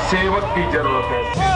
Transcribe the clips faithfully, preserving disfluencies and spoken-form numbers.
सेवक की जरूरत है।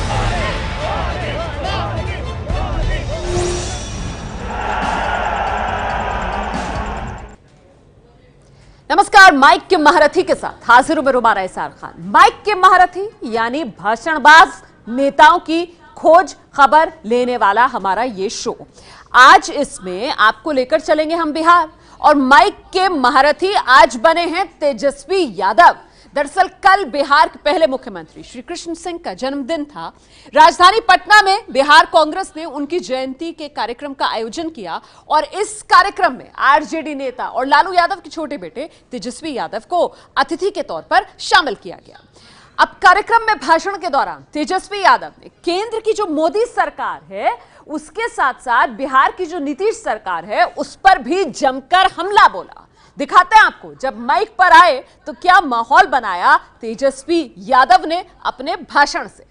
नमस्कार, माइक के महारथी के साथ हाजिर हूं मैं रुमारा एसार खान। माइक के महारथी यानी भाषणबाज नेताओं की खोज खबर लेने वाला हमारा ये शो। आज इसमें आपको लेकर चलेंगे हम बिहार, और माइक के महारथी आज बने हैं तेजस्वी यादव। दरअसल कल बिहार के पहले मुख्यमंत्री श्री कृष्ण सिंह का जन्मदिन था। राजधानी पटना में बिहार कांग्रेस ने उनकी जयंती के कार्यक्रम का आयोजन किया, और इस कार्यक्रम में आरजेडी नेता और लालू यादव के छोटे बेटे तेजस्वी यादव को अतिथि के तौर पर शामिल किया गया। अब कार्यक्रम में भाषण के दौरान तेजस्वी यादव ने केंद्र की जो मोदी सरकार है उसके साथ साथ बिहार की जो नीतीश सरकार है उस पर भी जमकर हमला बोला। दिखाते हैं आपको जब माइक पर आए तो क्या माहौल बनाया तेजस्वी यादव ने अपने भाषण से।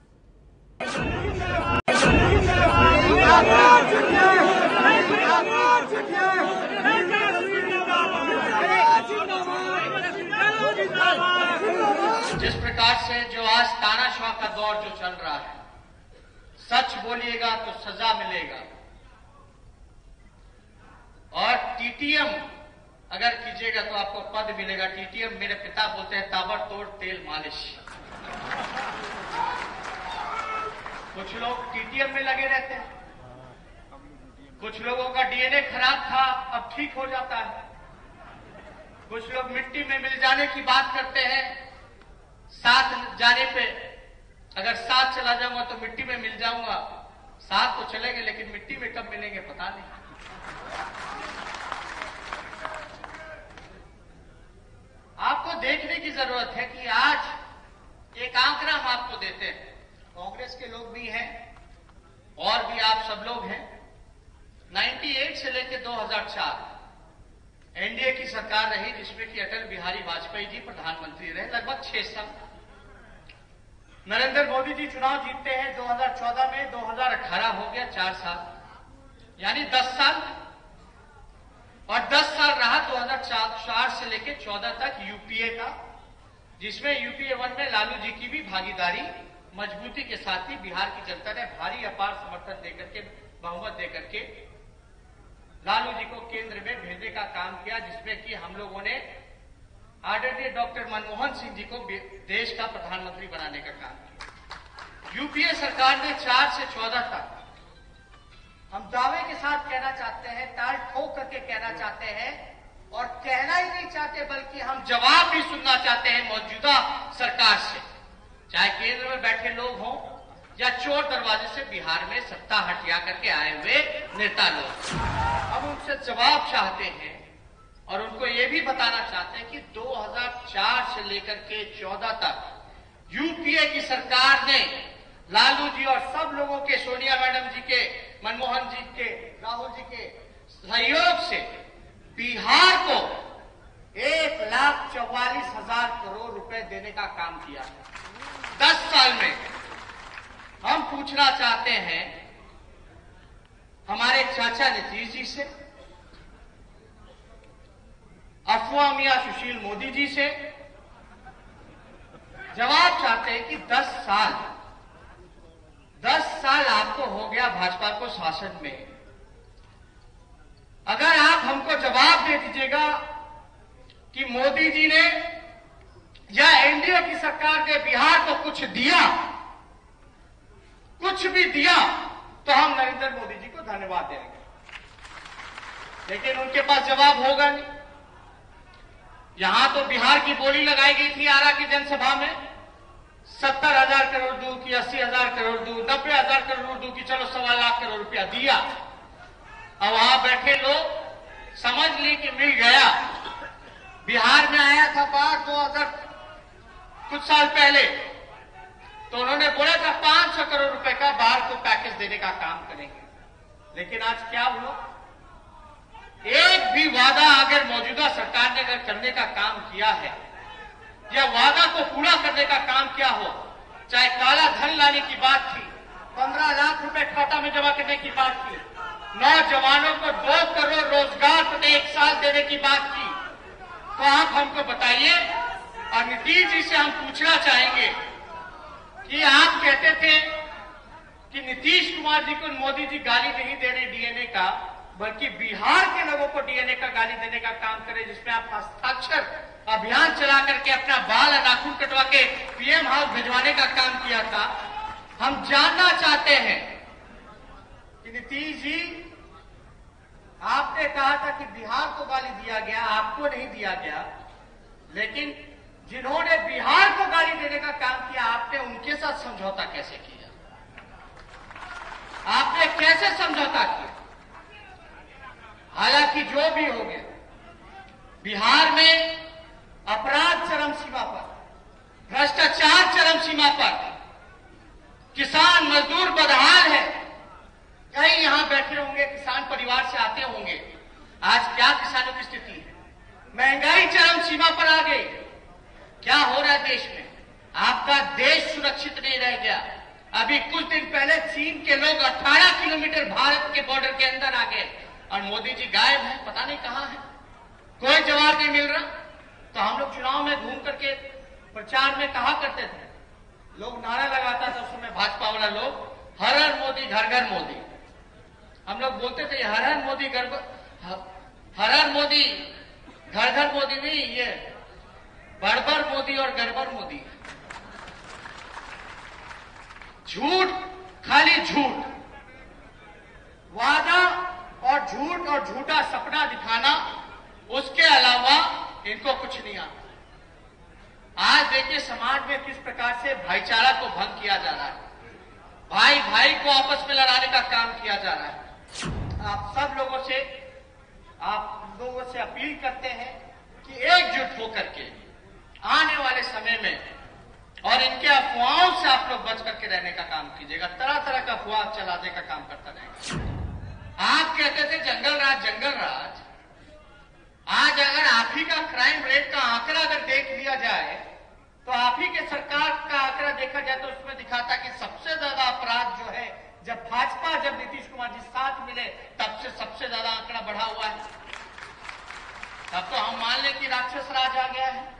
जिस प्रकार से जो आज तानाशाह का दौर जो चल रहा है, सच बोलिएगा तो सजा मिलेगा, और टीटीएम अगर कीजिएगा तो आपको पद मिलेगा। टीटीएम मेरे पिता बोलते हैं ताबड़तोड़ तेल मालिश। कुछ लोग टीटीएम में लगे रहते हैं, कुछ लोगों का डीएनए खराब था अब ठीक हो जाता है, कुछ लोग मिट्टी में मिल जाने की बात करते हैं। साथ जाने पे अगर साथ चला जाऊंगा तो मिट्टी में मिल जाऊंगा, साथ तो चलेंगे लेकिन मिट्टी में कब मिलेंगे पता नहीं। आपको देखने की जरूरत है कि आज एक आंकड़ा हम आपको देते हैं, कांग्रेस के लोग भी हैं और भी आप सब लोग हैं। अट्ठानवे से लेकर दो हज़ार चार एनडीए की सरकार रही जिसमें कि अटल बिहारी वाजपेयी जी प्रधानमंत्री रहे लगभग छह साल। नरेंद्र मोदी जी चुनाव जीतते हैं दो हज़ार चौदह में, दो हज़ार अठारह हो गया चार साल, यानी दस साल, और दस साल रहा दो हज़ार चार से लेकर चौदह तक यूपीए का, जिसमें यूपीए वन में लालू जी की भी भागीदारी मजबूती के साथ ही बिहार की जनता ने भारी अपार समर्थन देकर के, बहुमत देकर के लालू जी को केंद्र में भेजने का काम किया, जिसमें कि हम लोगों ने आदरणीय डॉक्टर मनमोहन सिंह जी को देश का प्रधानमंत्री बनाने का काम किया। यूपीए सरकार ने चार से चौदह तक, हम दावे के साथ कहना चाहते हैं, ताल ठोक करके कहना चाहते हैं, और कहना ही नहीं चाहते बल्कि हम जवाब भी सुनना चाहते हैं मौजूदा सरकार से, चाहे केंद्र में बैठे लोग हों या चोर दरवाजे से बिहार में सत्ता हटिया करके आए हुए नेता लोग। हम उनसे जवाब चाहते हैं और उनको ये भी बताना चाहते हैं कि दो हज़ार चार से लेकर के चौदह तक यूपीए की सरकार ने लालू जी और सब लोगों के, सोनिया मैडम जी के, मनमोहन जी के, राहुल जी के सहयोग से बिहार को एक लाख चौवालीस हजार करोड़ रुपए देने का काम किया है दस साल में। हम पूछना चाहते हैं हमारे चाचा नीतीश जी से, अफवाह मियां सुशील मोदी जी से जवाब चाहते हैं कि दस साल दस साल आपको हो गया भाजपा को शासन में, अगर आप हमको जवाब दे दीजिएगा कि मोदी जी ने या एनडीए की सरकार ने बिहार को कुछ दिया, कुछ भी दिया, तो हम नरेंद्र मोदी जी को धन्यवाद देंगे। लेकिन उनके पास जवाब होगा नहीं। यहां तो बिहार की बोली लगाई गई थी आरा की जनसभा में, सत्तर हजार करोड़ दू की, अस्सी हजार करोड़ दू, नब्बे हजार करोड़ दू की, चलो सवा लाख करोड़ रुपया दिया। अब वहां बैठे लोग समझ ली कि मिल गया। बिहार में आया था बाढ़ दो हजार कुछ साल पहले, तो उन्होंने बोला था पांच सौ करोड़ रुपए का बाढ़ को पैकेज देने का काम करेंगे। लेकिन आज क्या हुआ? एक भी वादा अगर मौजूदा सरकार ने अगर करने का काम किया है या वादा को पूरा करने का काम किया हो, चाहे काला धन लाने की बात थी, पंद्रह लाख रुपए खाता में जमा करने की बात थी, नौजवानों को दो करोड़ रोजगार प्रत्येक साल देने की बात की, तो आप हमको बताइए। और नीतीश जी से हम पूछना चाहेंगे कि आप कहते थे कि नीतीश कुमार जी को मोदी जी गाली नहीं दे रहे डीएनए का, बल्कि बिहार के लोगों को डीएनए का गाली देने का काम करे, जिसमें आप हस्ताक्षर अभियान चला करके अपना बाल और नाखून कटवा के पीएम हाउस भिजवाने का काम किया था। हम जानना चाहते हैं कि नीतीश जी, आपने कहा था कि बिहार को गाली दिया गया, आपको नहीं दिया गया, लेकिन जिन्होंने बिहार को गाली देने का काम किया, आपने उनके साथ समझौता कैसे किया? आपने कैसे समझौता किया? हालांकि जो भी हो गया, बिहार में अपराध चरम सीमा पर, भ्रष्टाचार चरम सीमा पर, किसान मजदूर बदहाल है। कई यहां बैठे होंगे किसान परिवार से आते होंगे, आज क्या किसानों की स्थिति है? महंगाई चरम सीमा पर आ गई। क्या हो रहा है देश में? आपका देश सुरक्षित नहीं रह गया। अभी कुछ दिन पहले चीन के लोग अठारह किलोमीटर भारत के बॉर्डर के अंदर आ गए और मोदी जी गायब हैं, पता नहीं कहां है, कोई जवाब नहीं मिल रहा। तो हम लोग चुनाव में घूम करके प्रचार में कहा करते थे, लोग नारा लगाता था उस समय भाजपा वाला लोग, हर हर मोदी घर घर मोदी। हम लोग बोलते थे हर हर मोदी घर हर हर मोदी घर घर मोदी नहीं, ये बड़बर मोदी और गड़बड़ मोदी। झूठ, खाली झूठ, वादा और झूठ और झूठा सपना दिखाना, उसके अलावा इनको कुछ नहीं आता। आज देखिए समाज में किस प्रकार से भाईचारा को भंग किया जा रहा है, भाई भाई को आपस में लड़ाने का काम किया जा रहा है। आप सब लोगों से आप लोगों से अपील करते हैं कि एकजुट होकर के आने वाले समय में और इनके अफवाहों से आप लोग बच करके रहने का काम कीजिएगा। तरह तरह का अफवाह चलाने का काम करता रहेगा। आप कहते थे जंगल राज जंगल राज, आज अगर आप ही का क्राइम रेट का आंकड़ा अगर देख लिया जाए तो आप ही के सरकार का आंकड़ा देखा जाए तो उसमें दिखाता कि सबसे ज्यादा अपराध जो है जब भाजपा, जब नीतीश कुमार जी साथ मिले, तब से सबसे ज्यादा आंकड़ा बढ़ा हुआ है। तब तो हम मान लें कि राक्षस राज आ गया है,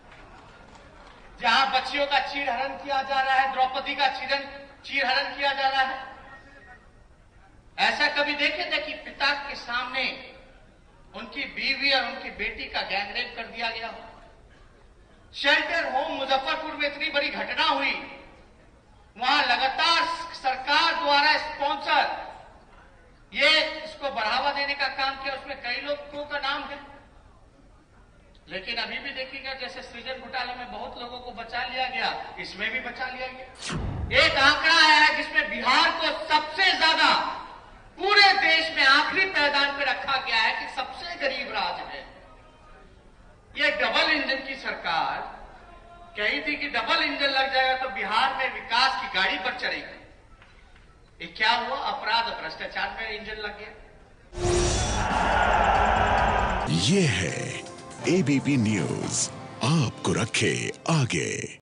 जहां बच्चियों का चीरहरण किया जा रहा है, द्रौपदी का चीरन चीरहरण किया जा रहा है। ऐसा कभी देखे थे कि पिता के सामने उनकी बीवी और उनकी बेटी का गैंगरेप कर दिया गया हो? शेल्टर होम मुजफ्फरपुर में इतनी बड़ी घटना हुई, वहां लगातार सरकार द्वारा स्पॉन्सर ये इसको बढ़ावा देने का काम किया, उसमें कई लोगों का नाम है। लेकिन अभी भी देखिएगा जैसे सृजन घोटाले में बहुत लोगों को बचा लिया गया, इसमें भी बचा लिया गया। एक आंकड़ा है जिसमें बिहार को सबसे ज्यादा पूरे देश में आखिरी पैदान पे रखा गया है कि सबसे गरीब राज्य है। ये डबल इंजन की सरकार कही थी कि डबल इंजन लग जाएगा तो बिहार में विकास की गाड़ी पर चढ़ेगी। ये क्या हुआ? अपराध और भ्रष्टाचार में इंजन लग गया। ये है एबीपी न्यूज, आपको रखे आगे।